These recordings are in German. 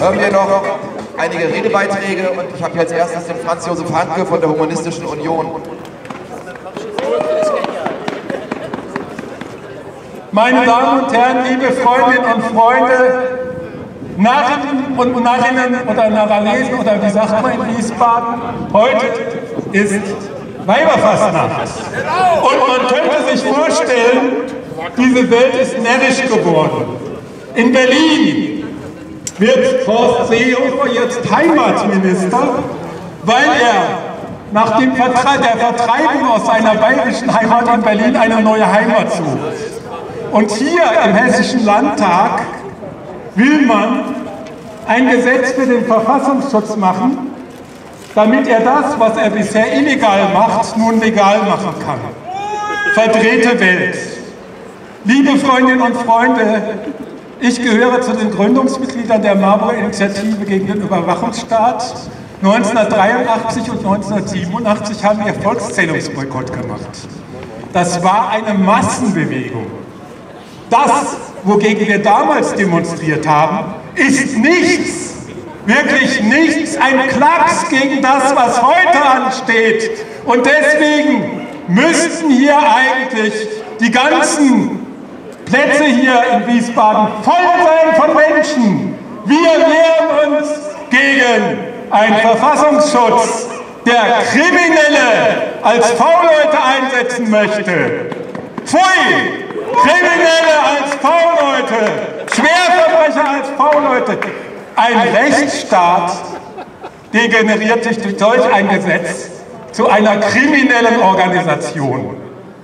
hören wir noch einige Redebeiträge und ich habe hier als erstes den Franz Josef Hanke von der Humanistischen Union. Meine Damen und Herren, liebe Freundinnen und Freunde, Narren und Narrinnen oder Narralesen oder wie sagt man in Wiesbaden, heute ist Weiberfastnacht. Und man könnte sich vorstellen, diese Welt ist närrisch geworden. In Berlin wird Horst Seehofer jetzt Heimatminister, weil er nach der Vertreibung aus seiner bayerischen Heimat in Berlin eine neue Heimat sucht. Und hier im Hessischen Landtag will man ein Gesetz für den Verfassungsschutz machen, damit er das, was er bisher illegal macht, nun legal machen kann. Verdrehte Welt. Liebe Freundinnen und Freunde, ich gehöre zu den Gründungsmitgliedern der Marburger Initiative gegen den Überwachungsstaat. 1983 und 1987 haben wir Volkszählungsboykott gemacht. Das war eine Massenbewegung. Das, wogegen wir damals demonstriert haben, ist nichts, wirklich nichts, ein Klacks gegen das, was heute ansteht. Und deswegen müssten hier eigentlich die ganzen Plätze hier in Wiesbaden voll sein von Menschen. Wir wehren uns gegen einen Verfassungsschutz, der Kriminelle als V-Leute einsetzen möchte. Pfui! Kriminelle als V-Leute, Schwerverbrecher als V-Leute. Ein Rechtsstaat degeneriert sich durch solch ein Gesetz zu einer kriminellen Organisation.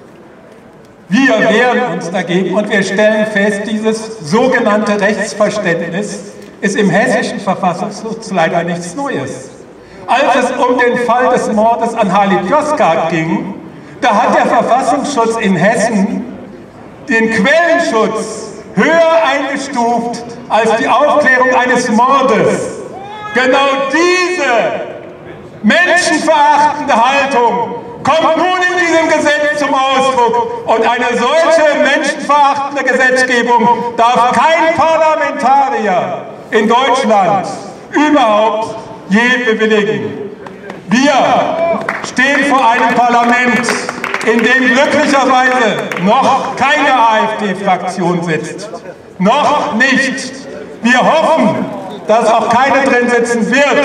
Wir wehren uns dagegen und wir stellen fest, dieses sogenannte Rechtsverständnis ist im hessischen Verfassungsschutz leider nichts Neues. Als es um den Fall des Mordes an Halit Yozgat ging, da hat der Verfassungsschutz in Hessen den Quellenschutz höher eingestuft als die Aufklärung eines Mordes. Genau diese menschenverachtende Haltung kommt nun in diesem Gesetz zum Ausdruck. Und eine solche menschenverachtende Gesetzgebung darf kein Parlamentarier in Deutschland überhaupt je bewilligen. Wir stehen vor einem Parlament, in dem glücklicherweise noch keine AfD-Fraktion sitzt. Noch nicht. Wir hoffen, dass auch keine drin sitzen wird.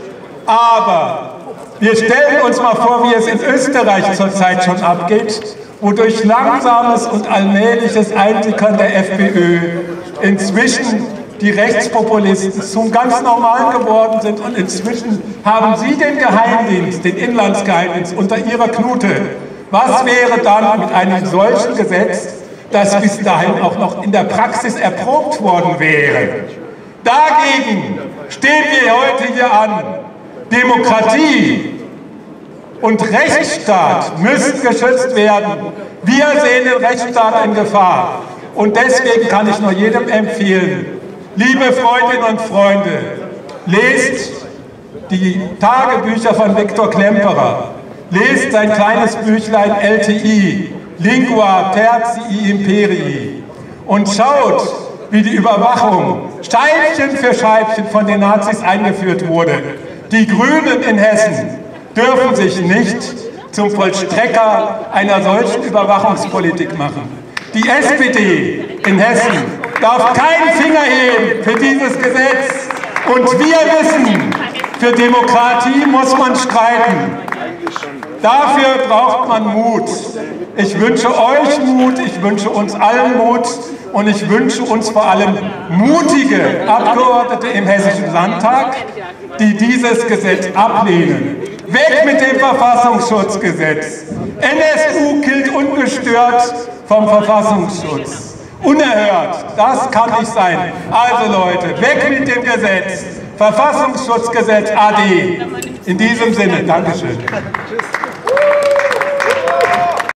Aber wir stellen uns mal vor, wie es in Österreich zurzeit schon abgeht, wo durch langsames und allmähliches Einsickern der FPÖ inzwischen die Rechtspopulisten zum ganz Normalen geworden sind und inzwischen haben sie den Geheimdienst, den Inlandsgeheimdienst unter ihrer Knute. Was wäre dann mit einem solchen Gesetz, das bis dahin auch noch in der Praxis erprobt worden wäre? Dagegen stehen wir heute hier an. Demokratie und Rechtsstaat müssen geschützt werden. Wir sehen den Rechtsstaat in Gefahr. Und deswegen kann ich nur jedem empfehlen, liebe Freundinnen und Freunde, lest die Tagebücher von Viktor Klemperer. Lest sein kleines Büchlein LTI, Lingua Tertii Imperii, und schaut, wie die Überwachung Scheibchen für Scheibchen von den Nazis eingeführt wurde. Die Grünen in Hessen dürfen sich nicht zum Vollstrecker einer solchen Überwachungspolitik machen. Die SPD in Hessen darf keinen Finger heben für dieses Gesetz. Und wir wissen, für Demokratie muss man streiten. Dafür braucht man Mut. Ich wünsche euch Mut, ich wünsche uns allen Mut und ich wünsche uns vor allem mutige Abgeordnete im Hessischen Landtag, die dieses Gesetz ablehnen. Weg mit dem Verfassungsschutzgesetz. NSU killt ungestört vom Verfassungsschutz. Unerhört, das kann nicht sein. Also Leute, weg mit dem Gesetz. Verfassungsschutzgesetz AD. In diesem Sinne, Dankeschön.